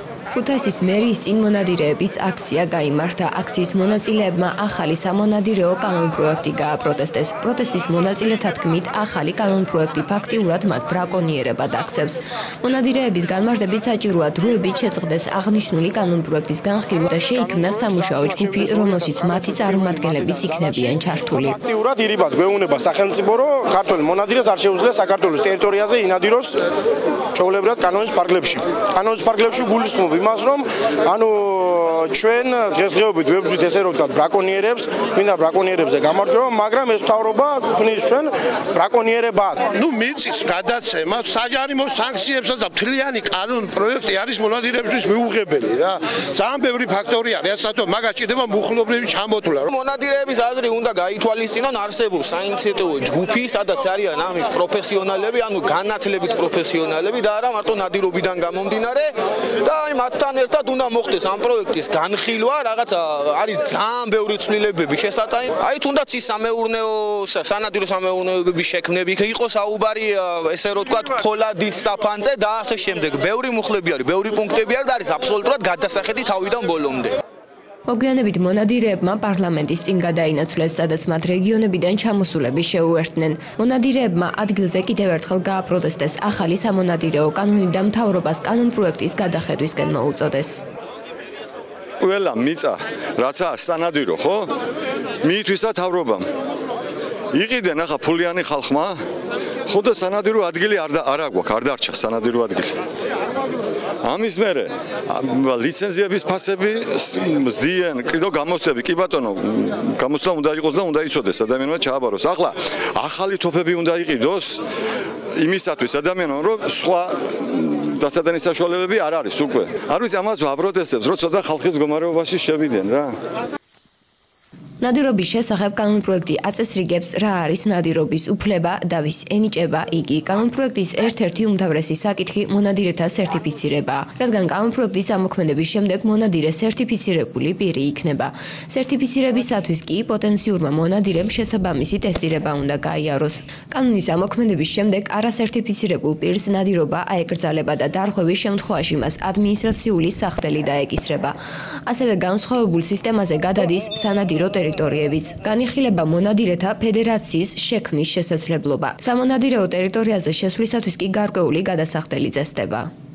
ქუთაისის მერიის წინ მონადირეების აქცია გაიმართა. აქციის მონაწილეებმა ახალი სამონადირეო კანონპროექტი გააპროტესტეს. პროტესტის მონაწილეთა თქმით, ახალი კანონპროექტი ფაქტიურად მათ ბრაკონიერებად აქცევს. მონადირეების განმარტებით საჭიროა დროებით შეწყდეს აღნიშნული კანონპროექტის განხილვა და შეიქმნა სამუშაო ჯგუფი, რომელშიც მათი წარმომადგენლებიც იქნებიან ჩართული. ფაქტიურად ირიბად გვეუბნება სახელმწიფო, რომ ქართველ მონადირეს არ შეუძლია საქართველოს ტერიტორიაზე ინადიროს ჩვეულებრივად კანონის ფარგლებში. კანონის ფარგლებში გულისხმობ იმას, რომ ჩვენ დღესდღეობით ვებრძვით ესე რომ ვთქვათ ბრაკონიერებს, მინდა ბრაკონიერებზე გამარჯვება, მაგრამ ეს მთავრობა ქმნის ჩვენ ბრაკონიერებად. მიწის გადაცემა, საჯარიმო სანქციებსა და მთლიანი კანონ პროექტი არის მონადირებისთვის მიუღებელი რა. ძალიან ბევრი ფაქტორი არის, რასაც მაგას ჭირდება მუხლობრივი ჩამოთვლა. მონადირეების აზრი უნდა გაითვალისწინონ არსებულ საინიციატივო ჯგუფი, სადაც არიან ამის პროფესიონალები, ანუ განათლებით პროფესიონალები და არა მარტო ნადირობიდან გამომდინარე და აი მათთან ერთად უნდა მოხდეს ამ პროექტის განხილვა, რაღაც არის ძალიან ბევრი ცვლილებები შესატანი. აი თუნდაც ის სანადირო სამეურნეოების შექმნები იყოს აუბარი ესე რომ ვთქვათ ფოლადის საფანზე და ასე შემდეგ. ბევრი მუხლები არის, ბევრი პუნქტები არის და არის აბსოლუტურად გადასახედი თავიდან ბოლომდე. მოგვიანებით მონადირეებმა პარლამენტის წინ გადაინაცვლეს, სადაც მათ რეგიონებიდან ჩამოსულები შეუერთდნენ. მონადირეებმა ადგილზე კიდევ ერთხელ გააპროტესტეს ახალი სამონადირეო კანონი და მთავრობას კანონპროექტის გადახედვისკენ მოუწოდეს. ყველა მიწა, რაცა სანადირო, ხო? მიითვისა თავრობამ. იყიდენ ახლა ფულიანი ხალხმა, ხო და სანადირო ადგილი არ აგვაქვს, არ დარჩა სანადირო ადგილი. ამის მერე ლიცენზიების ფასები ზდიან, კიდო გამოსწები, კი ბატონო, გამოსწვა უნდა იყოს და უნდა იცოდეს ადამიანმა ჩააბაროს. ახლა ახალი თოფები უნდა იყიდოს იმისათვის ადამიანმა, რომ სხვა დასადენის საშუალებები არ არის უკვე. არ ვიცი, ამას ვაპროტესტებს, რომ ცოტა ხალხის მდგომარეობაში შევიდნენ რა. ნადირობის შესახებ კანონპროექტი აწესრიგებს რა არის ნადირობის უფლება და ვის ენიჭება იგი. კანონპროექტის ერთ-ერთი უმთავრესი საკითხი მონადირეთა სერტიფიცირებაა, რადგან კანონპროექტის ამოქმედების შემდეგ მონადირე სერტიფიცირებული პირი იქნება. სერტიფიცირებისათვის კი პოტენციურმა მონადირემ შესაბამისი ტესტირება უნდა გაიაროს. კანონის ამოქმედების შემდეგ არასერტიფიცირებულ პირს ნადირობა აეკრძალება და დარღვევის შემთხვევაში მას ადმინისტრაციული სახდელი დაეკისრება. ასევე განსხვავებულ სისტემაზე გადადის სანადირო ტერიტორიებიც. განიხილება მონადირეთა ფედერაციის შექმნის შესაძლებლობა. სამონადირეო ტერიტორიაზე შესვლისათვის კი გარკვეული გადასახდელი წესდება.